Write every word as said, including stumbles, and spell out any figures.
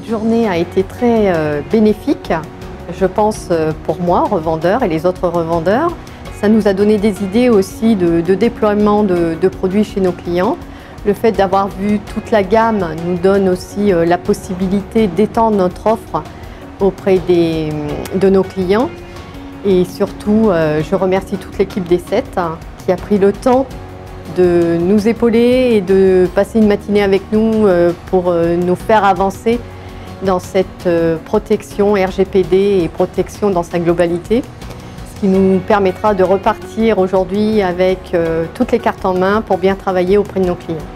cette journée a été très euh, bénéfique, je pense euh, pour moi, revendeur et les autres revendeurs. Ça nous a donné des idées aussi de, de déploiement de, de produits chez nos clients. Le fait d'avoir vu toute la gamme nous donne aussi euh, la possibilité d'étendre notre offre auprès des, de nos clients. Et surtout, euh, je remercie toute l'équipe des sept hein, qui a pris le temps de nous épauler et de passer une matinée avec nous euh, pour euh, nous faire avancer dans cette euh, protection R G P D et protection dans sa globalité, ce qui nous permettra de repartir aujourd'hui avec euh, toutes les cartes en main pour bien travailler auprès de nos clients.